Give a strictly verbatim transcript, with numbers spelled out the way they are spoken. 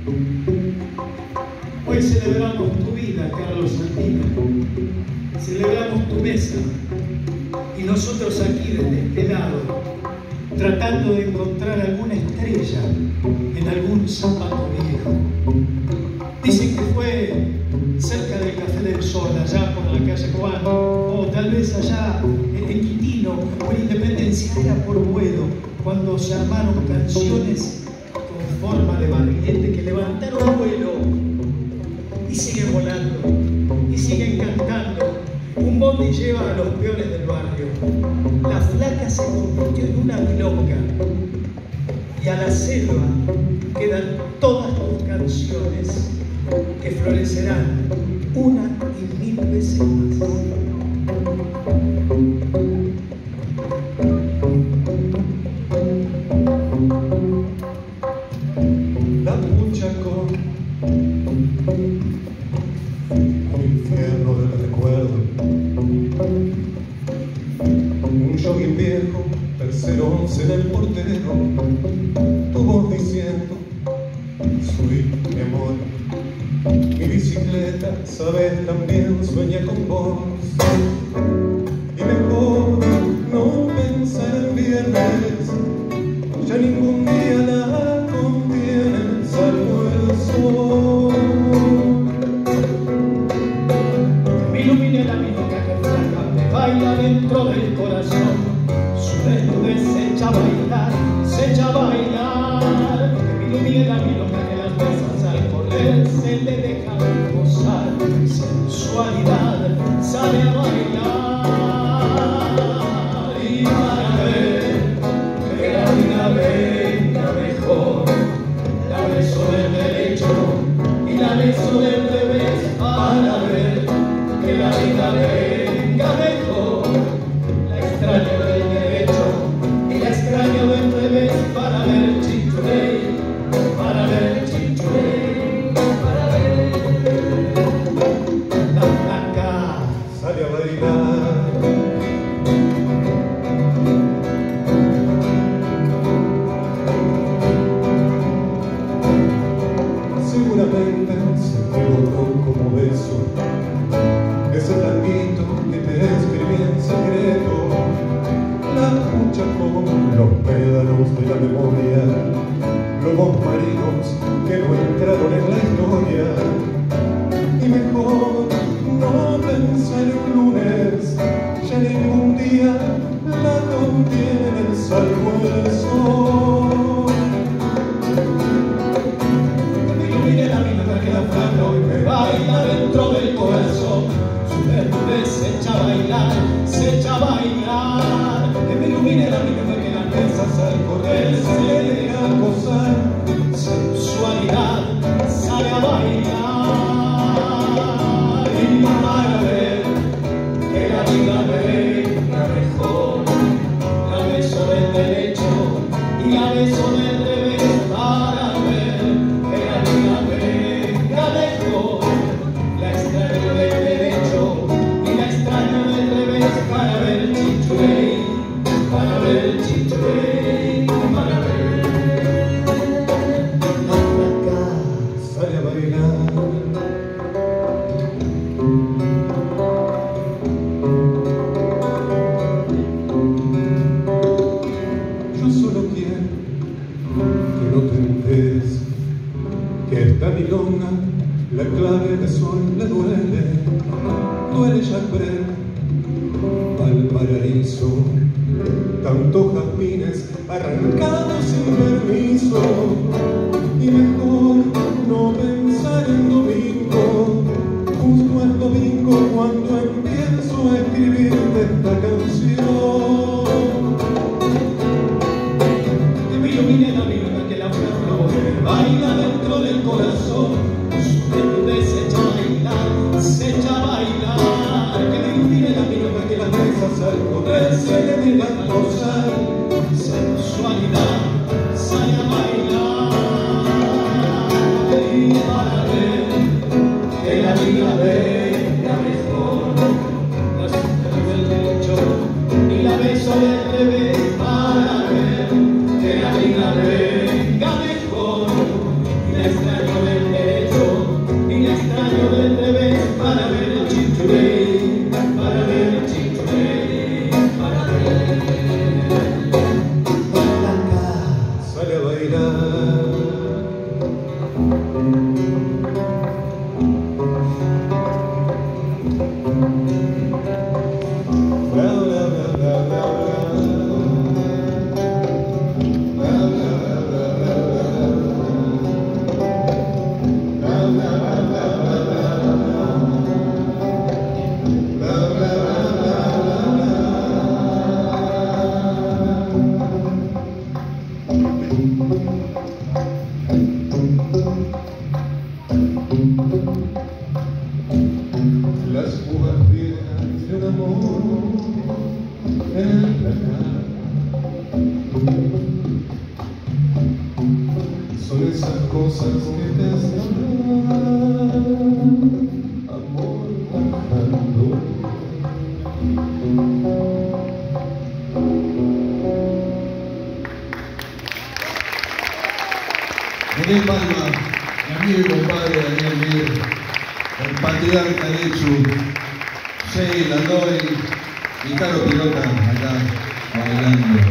Hoy celebramos tu vida, Carlos Sandino. Celebramos tu mesa. Y nosotros aquí desde este lado, tratando de encontrar alguna estrella en algún zapato viejo. Dicen que fue cerca del Café del Sol, allá por la calle Juan, o tal vez allá en Quitino o en Independencia, era por vuelo, cuando se armaron canciones con forma de barrilete que levantaron vuelo y siguen volando y siguen cantando. Un bondi lleva a los peores del barrio. La flaca se convirtió en una milonga y a la selva quedan todas tus canciones que florecerán una y mil veces más. La Puchacó, un infierno del recuerdo, un jogging viejo, tercero once en el portero, tu voz diciendo, soy mi amor, mi bicicleta, sabes, también sueña con vos, y mejor no pensar en viernes, ya ningún día la contiene, salvo el sol. Me ilumina la milonga que flaca, me baila dentro del corazón. Su desnudez se echa a bailar, se echa a bailar. Me ilumina la milonga que las mesas al correr se le dejan gozar. Sensualidad sale a bailar. Y para ver que la vida venga mejor, la beso del derecho y la beso del revés. Para ver que la vida venga mejor, la extraño del derecho y la extraño del revés. Para ver Chichurey, para ver Chichurey, para ver la flaca Sale a bailar. Seguramente se equivocó como beso ese tanguito que te escribí en secreto. La Puchacó, los pédalos de la memoria, lobos marinos que no entraron en la historia. Y mejor no pensar en lunes, ya ningún día la contiene, salvo el sol. me ilumine la milonga que la flaca hoy me baila dentro del corazón. Su desnudez se echa a bailar, se echa a bailar. Que me ilumine la milonga que las mesas al correr se le dejan gozar. Sensualidad sale a bailar. Y para ver que la vida venga mejor, la beso del derecho y la beso del revés. Para ver que la vida venga mejor, la extraño del derecho y la extraño del revés. Para ver Chichurey, para ver Chichurey, para ver la flaca Sale a bailar. Yo solo quiero que no te enteres que esta milonga, la clave de sol le duele, duele ya ver al paraíso, tantos jazmines arrancados sin permiso. Y mejor no pensar en domingo, justo el domingo cuando empiezo a escribirte esta canción. Que me ilumine la milonga que la flaca me baila dentro del corazón. Su desnudez se echa a bailar, se echa a bailar. Que me ilumine la milonga que las mesas al correr se le dejan gozar. Sensualidad sale a bailar. Y para ver que la vida venga mejor, la extraño del derecho y la beso del revés. Para ver que la vida venga mejor, y la extraño sale a bailar. Bla, bla, bla, bla, bla, bla. Bla, bla, bla, bla, bla, bla. Bla, bla, bla, bla, bla, bla. Bla, bla, bla, bla, bla, las uvas viejas de un amor en la cara son esas cosas que te hacen hablar, amor bajando. Daniel Palma, mi amigo y compadre Daniel Mir, el patriarca Lechu, Sheila, Loy y Caro Pilota acá bailando.